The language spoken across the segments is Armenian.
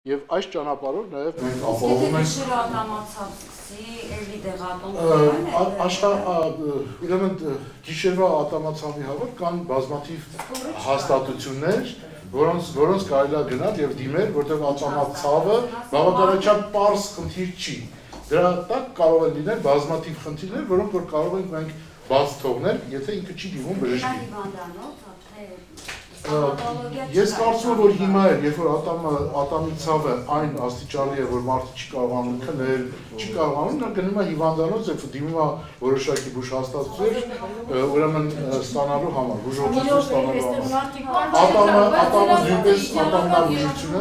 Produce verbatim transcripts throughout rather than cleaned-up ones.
Եվ այս ճանապարհով նաև մենք ապահովում ենք ուրեմն գիշերվա ատամացավի համար կան բազմաթիվ հաստատություններ, որոնց որոնց կարելի է գնալ եւ դիմել, որտեղ ատամացավը բավականաչափ պարզ խնդիր չի։ Դրա տակ կարող են լինել բազմաթիվ խնդիրներ, որոնք որ կարող ենք մենք բաց թողնել, եթե ինքը չի դիմում բժշկին։ Ես կարծում եմ, որ հիմա էլ, երբ որ ատամի ցավը այն աստիճանի է, որ մարդը չի կարողանում քնել, չի կարողանում, նա գնում է հիվանդանոց եւ դիմում է որոշակի բուժհաստատություններ, ուրեմն ստանալու համար, բուժօգնություն ստանալու համար։ Ատամը, ատամը նույնպես ատամնա բուժությունը։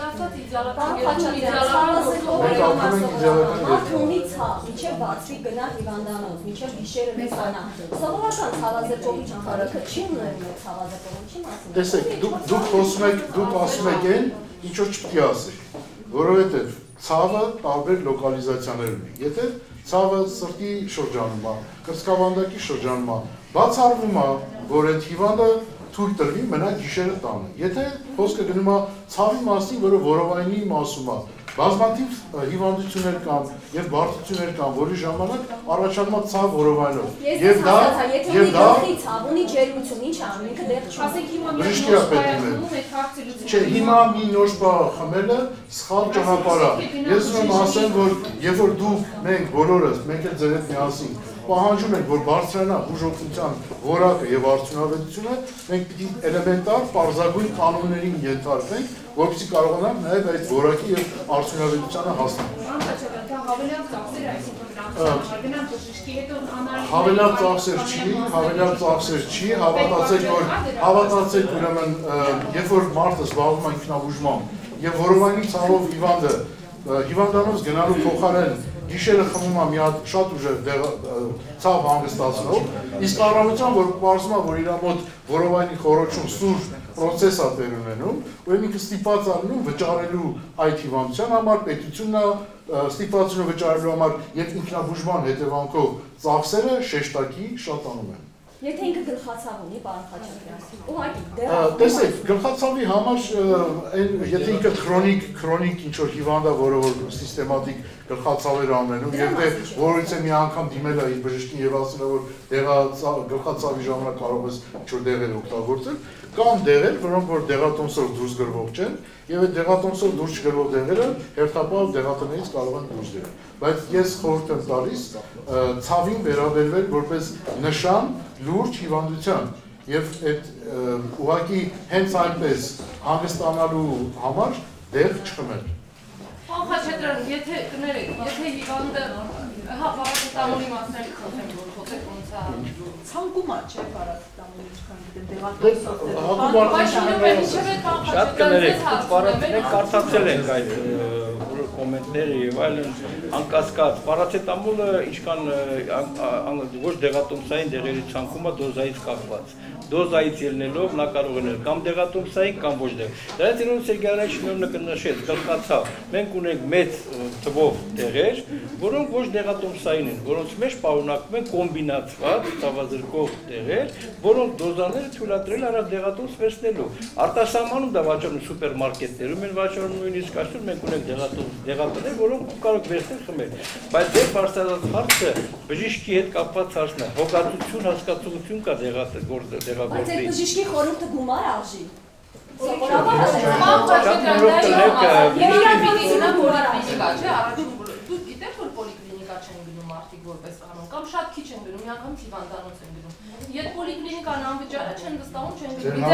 Մենք ապրում ենք իդեալական երկրում։ Ցավ, միջև բացվի գնա հիվանդանոց, միջև գիշերը լսանա։ Սովորական ցավազրկողի ճանապարհը չի ունենում ցավազրկողի մասին։ Տեսեք, դուք խոսում եք, դուք ասում եք այն, ինչ որ չպետք է ասեք, որովհետև ցավը տարբեր լոկալիզացիաներ ունի։ Եթե ցավը սրտի շրջանում է, կրծքավանդակի շրջանում է, բացառվում է, որ այդ հիվանդը թույլ տրվի մնա գիշերը տանը։ Եթե խոսքը գնում է ցավի մասին, որը որովայնի մասում է, բազմաթիվ հիվանդություններ կան եւ բարդություններ կան, որի ժամանակ առաջանում է ցավ որովայնով։ Եվ դա եւ դա ցավ ունի ջերմություն, ինչ անում, ինքը դեռ չասենք հիմա բժշկի պետք է։ Չէ, հիմա մի նոր բան խմելը սխալ ճանապարհ է։ Ես ուզում եմ ասեմ, որ երբ որ դուք մենք բոլորս, մենք էլ ձեր հետ միասին պահանջում ենք, որ բարձրանա բուժօգնության որակը եւ արդյունավետությունը, մենք պիտի էլեմենտար պարզագույն կանոններին ենթարկվենք, որպեսզի կարողանանք նաեւ այդ որակի եւ արդյունավետությանը հասնել։ Հավելյալ ծախսեր չի, հավելյալ ծախսեր չի, հավատացեք, որ հավատացեք ուրեմն, երբ որ մարդը զբաղվում է ինքնաբուժմամբ եւ որովայնի ցավով հիվանդը հիվանդանոց գնալու փոխարեն գիշերը խմում է մի հատ շատ ուժեղ ցավ հանգստացնող, իսկ առավոտյան որ պարզվում է, որ իր մոտ որովայնի խորոչում սուր պրոցես է տեր ունենում, ուրեմն ինքը ստիպված է լինում վճարելու այդ հիվանդության համար, պետությունն է ստիպվածությունը վճարելու համար եւ ինքնաբուժման հետևանքով ծախսերը շեշտակի շատանում են։ Եթե ինքը գլխացավ ունի, պարոն Խաչատրյան, ուղղակի դեռ տեսեք, գլխացավի համար եթե ինքը քրոնիկ, քրոնիկ ինչ-որ հիվանդ է, որը որ սիստեմատիկ գլխացավեր ամենում, եւ դե որից է մի անգամ դիմել է իր բժշկին եւ ասել է, որ գլխացավի ժամանակ կարող ես ինչ-որ դեղեր օգտագործել, կան դեղեր, որոնք որ դեղատոմսով դուրս գրվող չեն, եւ այդ դեղատոմսով դուրս չգրվող դեղերը հերթապահ դեղատնից կարող են դուրս գալ։ Բայց ես խորհուրդ եմ տալիս ցավին վերաբերվել որպես նշան լուրջ հիվանդության եւ այդ ուղղակի հենց այնպես հանգստանալու համար դեղ չխմել։ Պարոն Խաչատրյան, եթե կներեք, եթե հիվանդը հա պարացետամոլի մասին եք խոսում, որ խոսեք ոնց է ցանկում է, չէ՞ պարացետամոլի ինչքան գիտեմ, Շատ կներեք, պարացետամոլը կարդացել ենք այդ կոմենտները եւ այլն, անկասկած պարացետամոլը ինչքան ոչ դեղատոմսային դեղերի ցանկումը դոզայից կախված։ Դոզայից ելնելով նա կարող է նել կամ դեղատոմսային կամ ոչ դեղ։ Դրանից ինձ Սերգեյ Շինովնը կնշեց, գլխացավ։ Մենք ունենք մեծ թվով դեղեր, որոնք ոչ դեղատոմսային են, որոնց մեջ պարունակվում են կոմբինացված ցավազրկող դեղեր, որոնք դոզաները թույլատրել առանց դեղատոմս վերցնելու։ Արտասահմանում դա վաճառում սուպերմարկետներում են վաճառում, նույնիսկ այսօր մենք ունենք դեղատոմս դեղատներ, որոնք կարող վերցնել խմել։ Բայց դե բարձրացած հարցը բժիշկի հետ կապված հարցն է։ Հոգատություն, հասկացություն կա դեղատներ Բայց այդ բժիշկի խորհուրդը գումար արժի։ Դուք գիտեք, որ պոլիկլինիկա չեն գնում մարդիկ որպես կանոն, կամ շատ քիչ են գնում, միանգամ հիվանդանոց են գնում։ Եթե պոլիկլինիկան անվճար է, չեն վստահում, չեն գնում։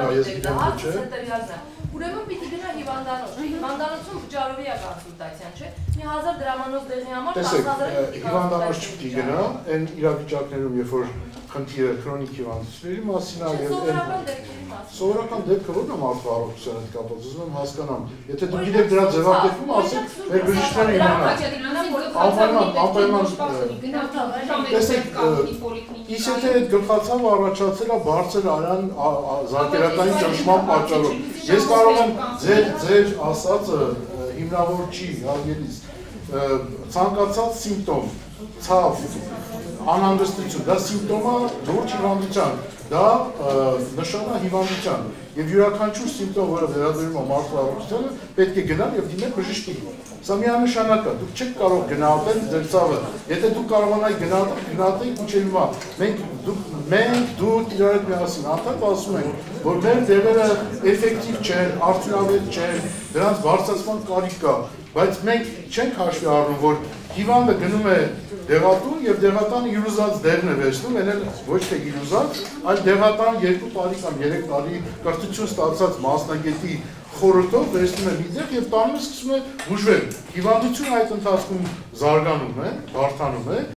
Ուրեմն պիտի գնա հիվանդանոց, հիվանդանոցում վճարովի է կոնսուլտացիան, չէ՞։ Մի հազար դրամանոց դեղի համար տասն հազար է պիտի հիվանդանոց չպիտի գնա, այն իրավիճակներում, երբ որ խնդիրը քրոնիկ հիվանդությունների մասին է եւ սովորական դեպքը ո՞րն է մարդու առողջության հետ կապված, ուզում եմ հասկանամ, եթե դուք գիտեք դրա ձևակերպումը, ասեք, մեր բժիշկները իմանան։ Անպայման, անպայման տեսեք, իսկ եթե այդ գլխացավը առաջացել է բարձր արյան զարկերակային ճնշման պատճառով, ես կարող եմ ձեր ձեր ասածը հիմնավոր չի, հարգելիս, ցանկացած սիմպտոմ, ցավ, անհանգստություն, դա սիմպտոմա լուրջ հիվանդության, դա նշանա հիվանդության եւ յուրաքանչյուր սիմպտոմ, որը վերաբերում է մարդու առողջությանը, պետք է գնալ եւ դիմել բժշկի։ Սա միանշանակ է, դուք չեք կարող գնահատել ձեր ցավը։ Եթե դուք կարողանայիք գնահատել, գնահատեք ինչի հիմա։ Մենք դուք մենք դուք իրար հետ միասին անդադ ասում ենք, որ մեր դեղերը էֆեկտիվ չեն, արդյունավետ չեն, դրանց բարձրացման կարիք կա, բայց մենք չենք հաշվի առնում, որ հիվանդը գնում է դեղատուն եւ դեղատանը իր ուզած դեղն է վերցնում, այն էլ ոչ թե իր ուզած, այլ դեղատան երկու տարի կամ երեք տարի կրթություն ստացած մասնագետի խորհրդով վերցնում է մի տեղ եւ տանում է սկսում է բուժվել։ Հիվանդությունը այդ ընթացքում զարգանում է, բարդանում է